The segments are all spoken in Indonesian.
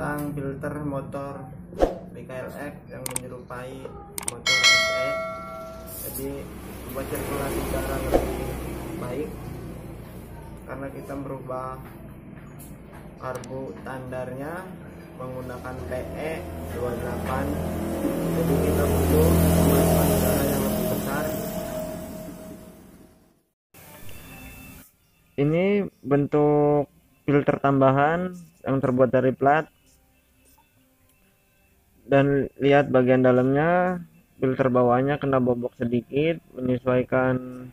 tentang filter motor BKLX yang menyerupai motor SE. Jadi buat sirkulasi udara lebih baik karena kita merubah karbu standarnya menggunakan PE 28. Jadi kita butuh kemasukan udara yang lebih besar. Ini bentuk filter tambahan yang terbuat dari plat, dan lihat bagian dalamnya, filter bawahnya kena bobok sedikit. Menyesuaikan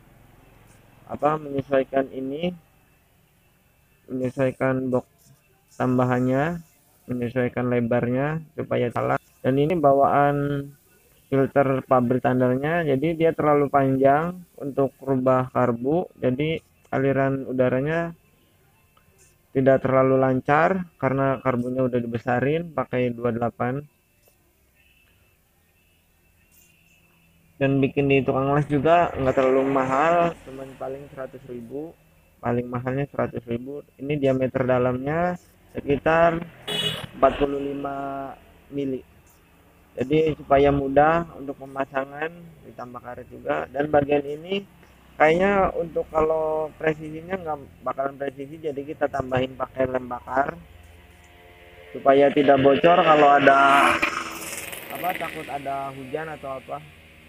box tambahannya, menyesuaikan lebarnya supaya salah. Dan ini bawaan filter pabrik standarnya, jadi dia terlalu panjang untuk rubah karbu, jadi aliran udaranya tidak terlalu lancar karena karbunya udah dibesarin pakai 28. Dan bikin di tukang les juga nggak terlalu mahal, cuman paling 100.000, paling mahalnya 100.000. Ini diameter dalamnya sekitar 45 mili, jadi supaya mudah untuk pemasangan, ditambah karet juga. Dan bagian ini kayaknya untuk kalau presisinya nggak bakalan presisi, jadi kita tambahin pakai lem bakar supaya tidak bocor kalau ada takut ada hujan atau apa.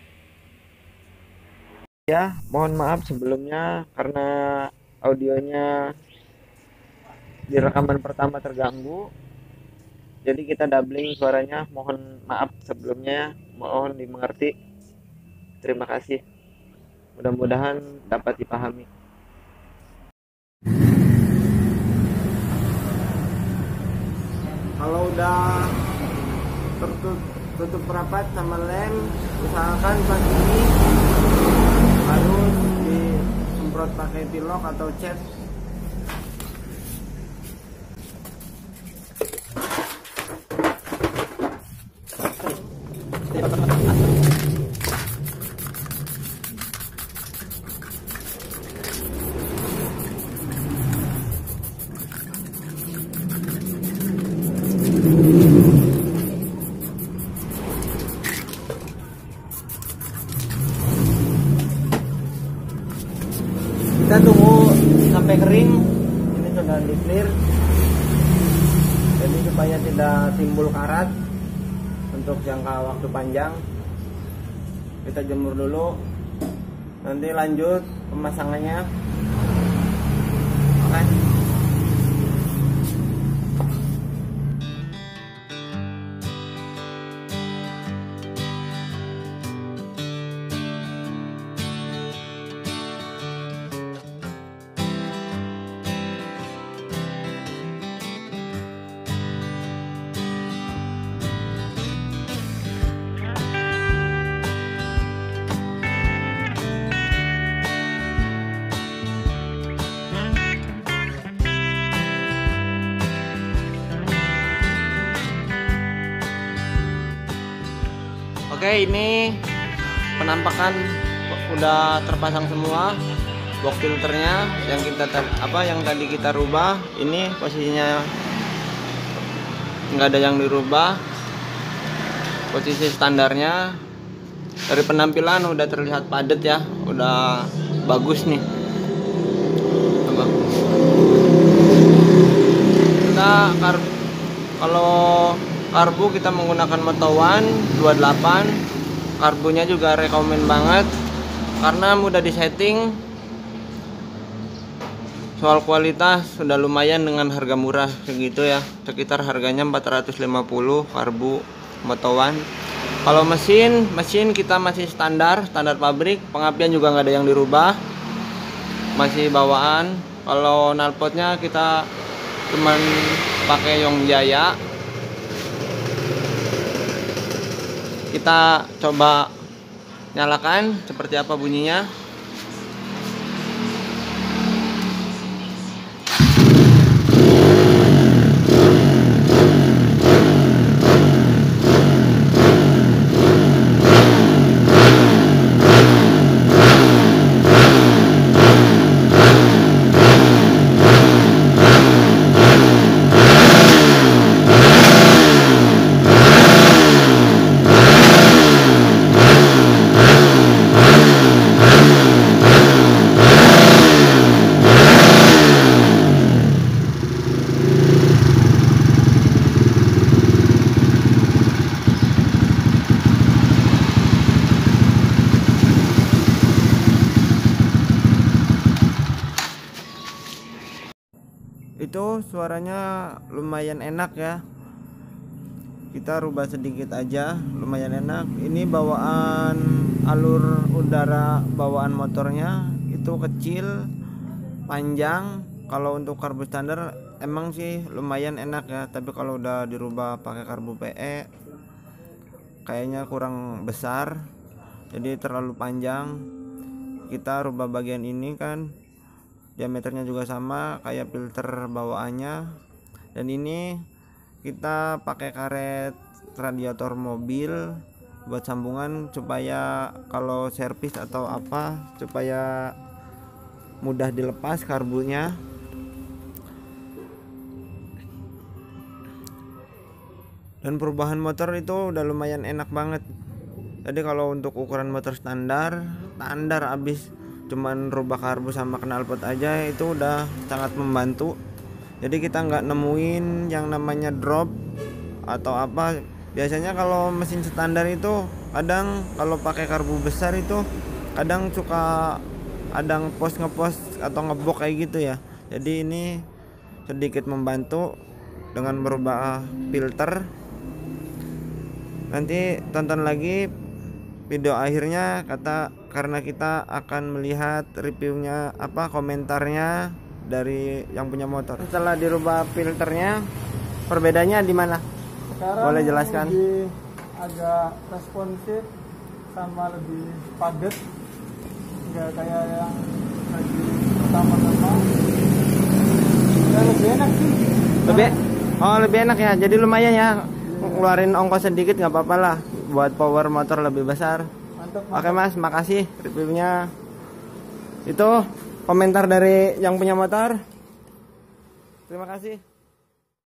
Ya, mohon maaf sebelumnya karena audionya di rekaman pertama terganggu, jadi kita doubling suaranya. Mohon maaf sebelumnya, mohon dimengerti. Terima kasih, mudah-mudahan dapat dipahami. Kalau udah tertutup rapat sama lem, usahakan pas ini harus disemprot pakai pilok atau cat. Kita tunggu sampai kering. Ini sudah di clear, jadi supaya tidak timbul karat untuk jangka waktu panjang, kita jemur dulu, nanti lanjut pemasangannya. Oke. Oke, ini penampakan udah terpasang semua box filternya yang tadi kita rubah. Ini posisinya nggak ada yang dirubah, posisi standarnya. Dari penampilan udah terlihat padat ya, udah bagus nih. Kita kalau karbu kita menggunakan Moto1 28. Karbunya juga rekomen banget karena mudah disetting. Soal kualitas sudah lumayan dengan harga murah segitu ya, sekitar harganya 450 karbu Moto1. Kalau mesin kita masih standar pabrik, pengapian juga nggak ada yang dirubah, masih bawaan. Kalau knalpotnya kita cuman pakai Yongjaya. Kita coba nyalakan seperti apa bunyinya. itu suaranya lumayan enak ya. Kita rubah sedikit aja, lumayan enak. Ini bawaan alur udara bawaan motornya itu kecil, panjang. Kalau untuk karbu standar emang sih lumayan enak ya, tapi kalau udah dirubah pakai karbu PE kayaknya kurang besar, jadi terlalu panjang. Kita rubah bagian ini kan, diameternya juga sama kayak filter bawaannya, dan ini kita pakai karet radiator mobil buat sambungan supaya kalau servis atau apa supaya mudah dilepas karbunya. Dan perubahan motor itu udah lumayan enak banget. Jadi kalau untuk ukuran motor standar abis cuman rubah karbu sama knalpot aja itu udah sangat membantu. Jadi kita nggak nemuin yang namanya drop atau apa. Biasanya kalau mesin standar itu kadang kalau pakai karbu besar itu kadang suka ada ngepost atau ngebok kayak gitu ya. Jadi ini sedikit membantu dengan merubah filter. Nanti tonton lagi video akhirnya karena kita akan melihat reviewnya komentarnya dari yang punya motor. Setelah dirubah filternya, perbedaannya di mana? Boleh jelaskan? Lebih agak responsif sama lebih padat, nggak kayak yang lagi pertama-tama. Ya lebih enak sih. Lebih enak ya. Jadi lumayan ya. Ngeluarin ongkos sedikit nggak apa-apa lah. Buat power motor lebih besar. Mantap. Oke Mas, makasih reviewnya. Itu komentar dari yang punya motor. Terima kasih.